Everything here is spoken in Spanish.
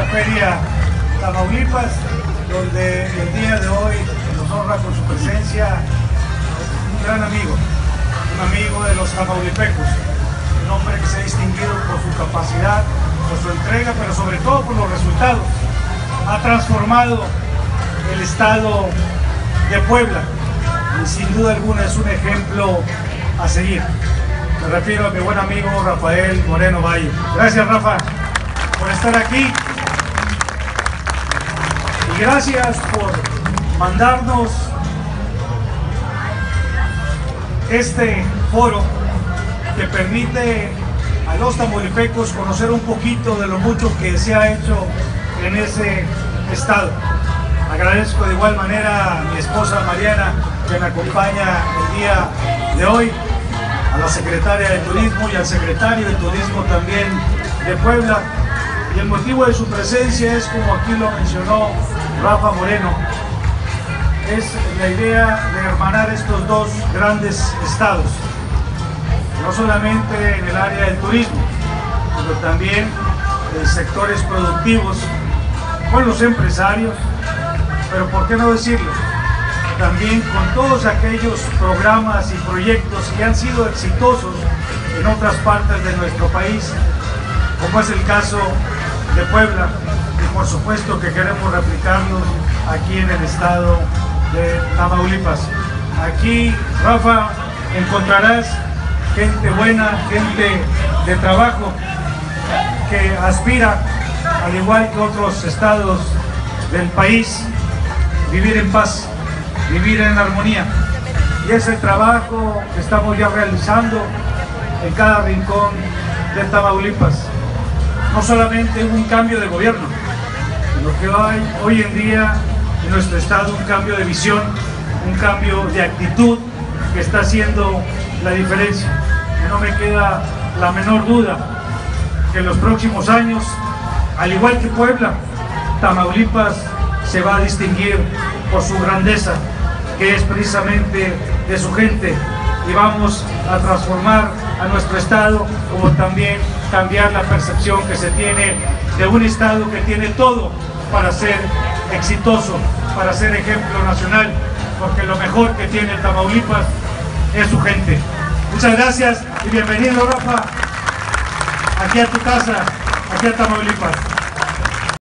Feria Tamaulipas, donde el día de hoy nos honra con su presencia un gran amigo, un amigo de los tamaulipecos, un hombre que se ha distinguido por su capacidad, por su entrega, pero sobre todo por los resultados. Ha transformado el estado de Puebla y sin duda alguna es un ejemplo a seguir. Me refiero a mi buen amigo Rafael Moreno Valle. Gracias, Rafa, por estar aquí y gracias por mandarnos este foro que permite a los tamaulipecos conocer un poquito de lo mucho que se ha hecho en ese estado. Agradezco de igual manera a mi esposa Mariana, que me acompaña el día de hoy, a la secretaria de Turismo y al secretario de Turismo también de Puebla. Y el motivo de su presencia es, como aquí lo mencionó Rafa Moreno, es la idea de hermanar estos dos grandes estados, no solamente en el área del turismo, sino también en sectores productivos, con los empresarios, pero por qué no decirlo, también con todos aquellos programas y proyectos que han sido exitosos en otras partes de nuestro país, como es el caso de Puebla, y por supuesto que queremos replicarlos aquí en el estado de Tamaulipas. Aquí, Rafa, encontrarás gente buena, gente de trabajo, que aspira, al igual que otros estados del país, vivir en paz, vivir en armonía. Y es el trabajo que estamos ya realizando en cada rincón de Tamaulipas. No solamente hubo un cambio de gobierno, sino que hay hoy en día en nuestro estado un cambio de visión, un cambio de actitud que está haciendo la diferencia. Y no me queda la menor duda que en los próximos años, al igual que Puebla, Tamaulipas se va a distinguir por su grandeza, que es precisamente de su gente, y vamos a transformar a nuestro estado, como también cambiar la percepción que se tiene de un estado que tiene todo para ser exitoso, para ser ejemplo nacional, porque lo mejor que tiene Tamaulipas es su gente. Muchas gracias y bienvenido, Rafa, aquí a tu casa, aquí a Tamaulipas.